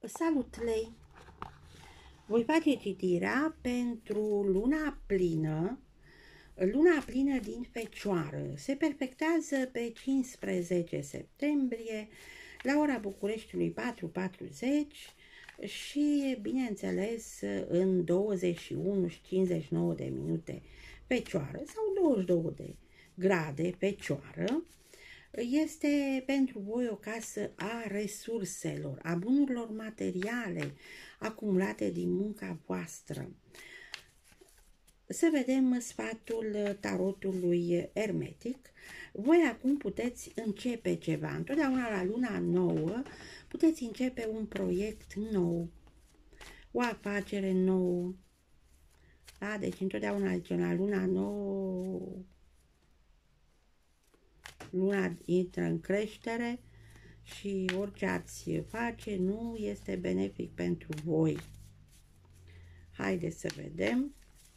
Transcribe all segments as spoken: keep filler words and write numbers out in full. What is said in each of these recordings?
Salut, Lei! Voi face citirea pentru luna plină. Luna plină din Fecioară se perfectează pe cincisprezece septembrie la ora Bucureștiului patru și patruzeci și, bineînțeles, în douăzeci și unu și cincizeci și nouă de minute Fecioară sau douăzeci și două de grade Fecioară. Este pentru voi o casă a resurselor, a bunurilor materiale acumulate din munca voastră. Să vedem sfatul tarotului ermetic. Voi acum puteți începe ceva. Întotdeauna la luna nouă puteți începe un proiect nou, o afacere nouă. Da? Deci întotdeauna la luna nouă luna intră în creștere și orice ați face nu este benefic pentru voi. Haideți să vedem.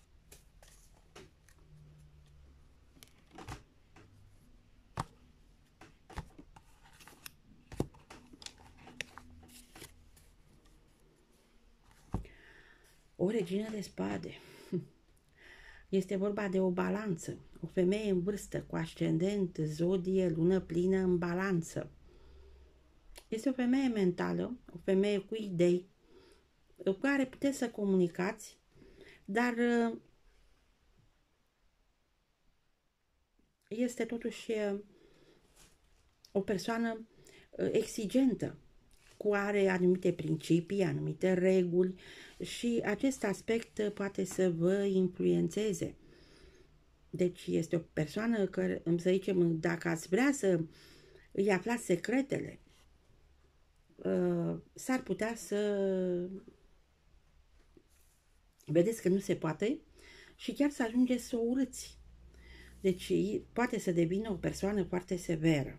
O regină de spade. Este vorba de o balanță, o femeie în vârstă, cu ascendent, zodie, lună plină în balanță. Este o femeie mentală, o femeie cu idei, cu care puteți să comunicați, dar este totuși o persoană exigentă, cu are anumite principii, anumite reguli și acest aspect poate să vă influențeze. Deci este o persoană care, să zicem, dacă ați vrea să îi aflați secretele, s-ar putea să vedeți că nu se poate și chiar să ajungeți să o urâți. Deci poate să devină o persoană foarte severă.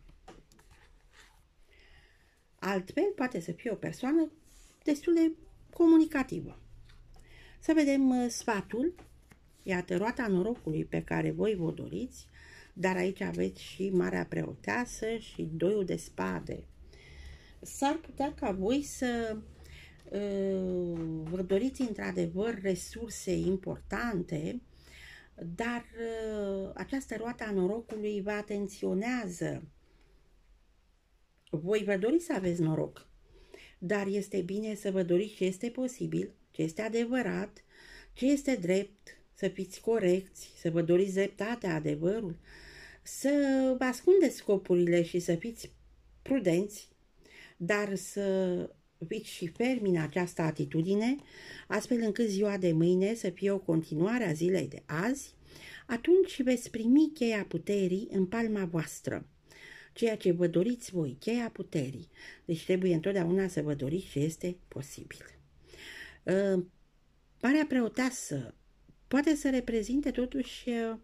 Altfel, poate să fie o persoană destul de comunicativă. Să vedem sfatul. Iată, roata norocului pe care voi vă doriți, dar aici aveți și Marea Preoteasă și Doiul de spade. S-ar putea ca voi să uh, vă doriți într-adevăr resurse importante, dar uh, această roata norocului vă atenționează. Voi vă doriți să aveți noroc, dar este bine să vă doriți ce este posibil, ce este adevărat, ce este drept, să fiți corecți, să vă doriți dreptatea, adevărul, să vă ascundeți scopurile și să fiți prudenți, dar să fiți și fermi în această atitudine, astfel încât ziua de mâine să fie o continuare a zilei de azi. Atunci veți primi cheia puterii în palma voastră. Ceea ce vă doriți voi, cheia puterii. Deci trebuie întotdeauna să vă doriți ce este posibil. Uh, Marea Preoteasă poate să reprezinte totuși uh,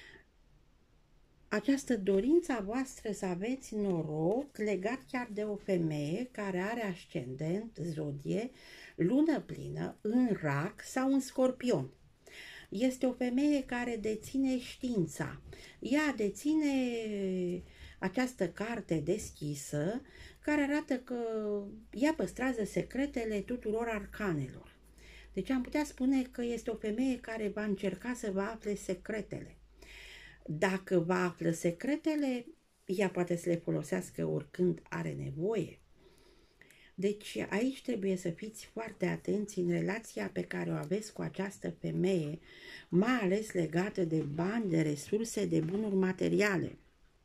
această dorință a voastră să aveți noroc legat chiar de o femeie care are ascendent, zodie, lună plină, în rac sau în scorpion. Este o femeie care deține știința. Ea deține această carte deschisă care arată că ea păstrează secretele tuturor arcanelor. Deci am putea spune că este o femeie care va încerca să vă afle secretele. Dacă vă află secretele, ea poate să le folosească oricând are nevoie. Deci aici trebuie să fiți foarte atenți în relația pe care o aveți cu această femeie, mai ales legată de bani, de resurse, de bunuri materiale.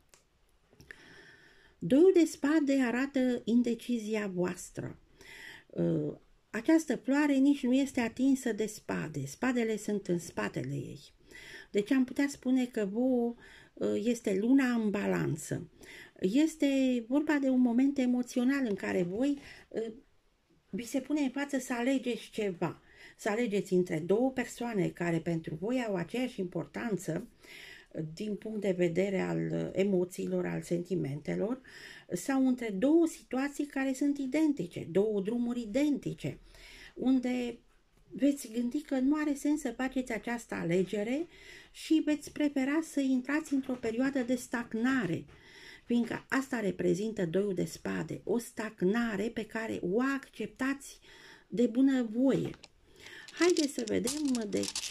Doiul de spade arată indecizia voastră. Această floare nici nu este atinsă de spade. Spadele sunt în spatele ei. Deci am putea spune că vouă este luna în balanță. Este vorba de un moment emoțional în care voi vi se pune în față să alegeți ceva. Să alegeți între două persoane care pentru voi au aceeași importanță din punct de vedere al emoțiilor, al sentimentelor, sau între două situații care sunt identice, două drumuri identice, unde veți gândi că nu are sens să faceți această alegere și veți prefera să intrați într-o perioadă de stagnare, fiindcă asta reprezintă doiul de spade, o stagnare pe care o acceptați de bunăvoie. Haideți să vedem, deci,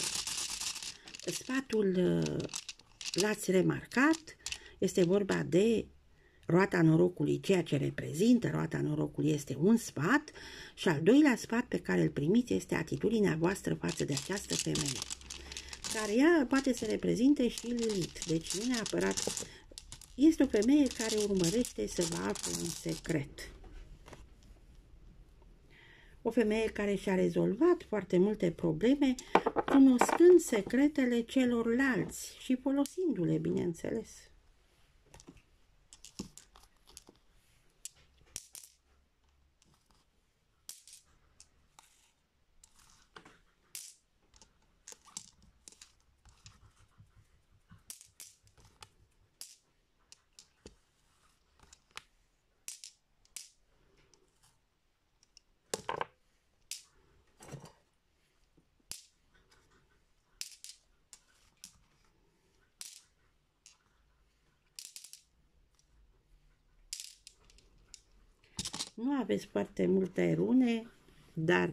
sfatul l-ați remarcat, este vorba de roata norocului, ceea ce reprezintă roata norocului este un sfat și al doilea sfat pe care îl primiți este atitudinea voastră față de această femeie, care ea poate să reprezinte și Lilith, deci nu neapărat, este o femeie care urmărește să vă afle un secret. O femeie care și-a rezolvat foarte multe probleme cunoscând secretele celorlalți și folosindu-le, bineînțeles. Nu aveți foarte multe rune, dar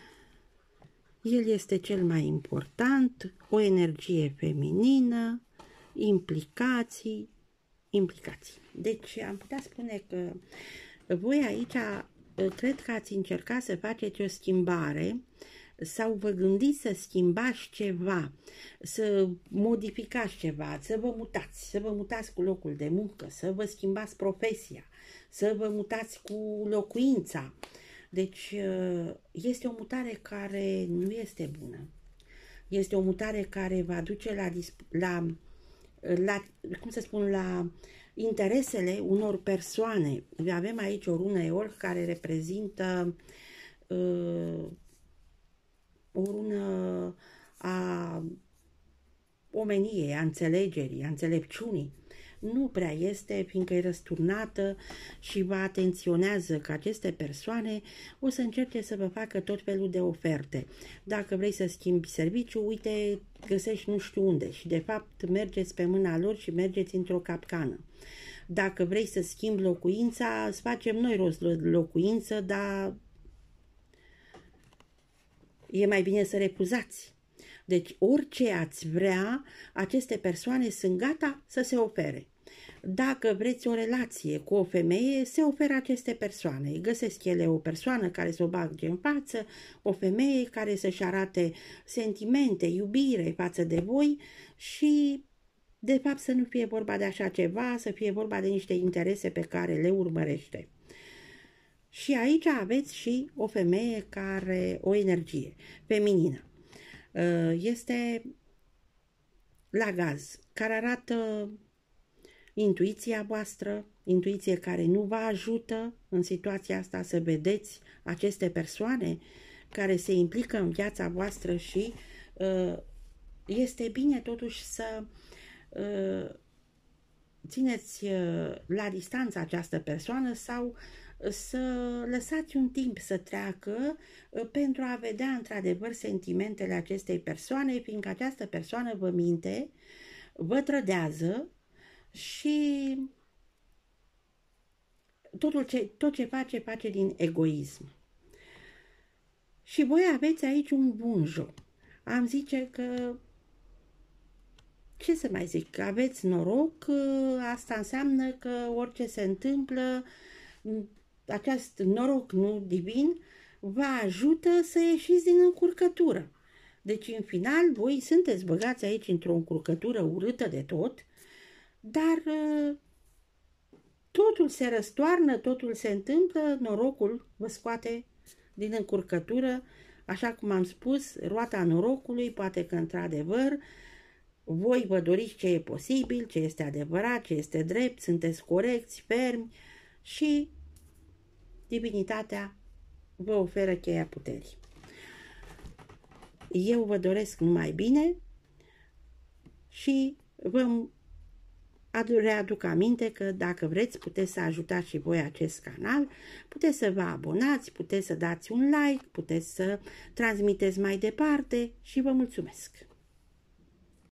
el este cel mai important, o energie feminină, implicații, implicații. Deci am putea spune că voi aici cred că ați încercat să faceți o schimbare sau vă gândiți să schimbați ceva, să modificați ceva, să vă mutați, să vă mutați cu locul de muncă, să vă schimbați profesia, să vă mutați cu locuința. Deci este o mutare care nu este bună. Este o mutare care va duce la, la, la cum să spun, la interesele unor persoane. Avem aici o rună Eol care reprezintă uh, o rună a omeniei, a înțelegerii, a înțelepciunii. Nu prea este, fiindcă e răsturnată și vă atenționează că aceste persoane o să încerce să vă facă tot felul de oferte. Dacă vrei să schimbi serviciu, uite, găsești nu știu unde și de fapt mergeți pe mâna lor și mergeți într-o capcană. Dacă vrei să schimbi locuința, îți facem noi rost de locuință, dar e mai bine să refuzați. Deci orice ați vrea, aceste persoane sunt gata să se ofere. Dacă vreți o relație cu o femeie, se oferă aceste persoane. Găsesc ele o persoană care să o bage în față, o femeie care să-și arate sentimente, iubire față de voi și de fapt să nu fie vorba de așa ceva, să fie vorba de niște interese pe care le urmărește. Și aici aveți și o femeie care, o energie feminină. Este la gaz, care arată intuiția voastră, intuiție care nu vă ajută în situația asta să vedeți aceste persoane care se implică în viața voastră și este bine totuși să țineți la distanță această persoană sau să lăsați un timp să treacă pentru a vedea într-adevăr sentimentele acestei persoane, fiindcă această persoană vă minte, vă trădează și totul ce, tot ce face, face din egoism. Și voi aveți aici un bunjo. Am zice că, ce să mai zic, aveți noroc, asta înseamnă că orice se întâmplă, acest noroc nu divin vă ajută să ieșiți din încurcătură. Deci, în final, voi sunteți băgați aici într-o încurcătură urâtă de tot, dar totul se răstoarnă, totul se întâmplă, norocul vă scoate din încurcătură, așa cum am spus, roata norocului, poate că într-adevăr voi vă doriți ce e posibil, ce este adevărat, ce este drept, sunteți corecți, fermi și divinitatea vă oferă cheia puterii. Eu vă doresc numai bine și vă readuc aminte că dacă vreți puteți să ajutați și voi acest canal, puteți să vă abonați, puteți să dați un like, puteți să transmiteți mai departe și vă mulțumesc!